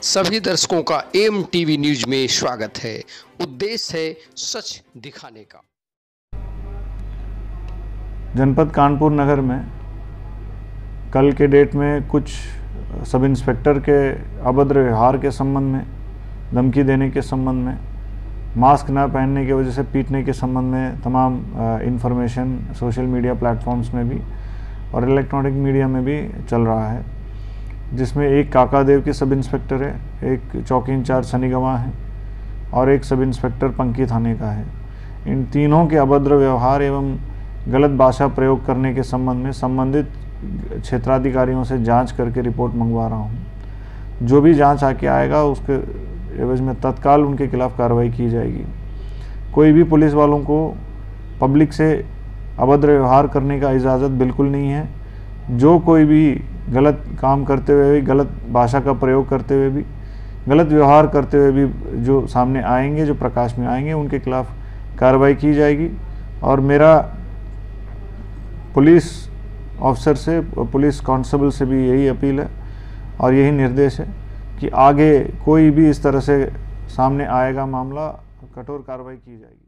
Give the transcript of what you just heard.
सभी दर्शकों का एम टीवी न्यूज में स्वागत है। उद्देश्य है सच दिखाने का। जनपद कानपुर नगर में कल के डेट में कुछ सब इंस्पेक्टर के अभद्र व्यवहार के संबंध में, धमकी देने के संबंध में, मास्क न पहनने की वजह से पीटने के संबंध में तमाम इंफॉर्मेशन सोशल मीडिया प्लेटफॉर्म्स में भी और इलेक्ट्रॉनिक मीडिया में भी चल रहा है, जिसमें एक काकादेव के सब इंस्पेक्टर है, एक चौकी इंचार्ज सनी गवाह है और एक सब इंस्पेक्टर पंकी थाने का है। इन तीनों के अभद्र व्यवहार एवं गलत भाषा प्रयोग करने के संबंध में संबंधित क्षेत्राधिकारियों से जांच करके रिपोर्ट मंगवा रहा हूं। जो भी जांच आके आएगा उसके एवज में तत्काल उनके खिलाफ कार्रवाई की जाएगी। कोई भी पुलिस वालों को पब्लिक से अभद्र व्यवहार करने का इजाज़त बिल्कुल नहीं है। जो कोई भी गलत काम करते हुए भी, गलत भाषा का प्रयोग करते हुए भी, गलत व्यवहार करते हुए भी जो सामने आएंगे, जो प्रकाश में आएंगे, उनके खिलाफ कार्रवाई की जाएगी। और मेरा पुलिस ऑफिसर से, पुलिस कांस्टेबल से भी यही अपील है और यही निर्देश है कि आगे कोई भी इस तरह से सामने आएगा मामला, कठोर कार्रवाई की जाएगी।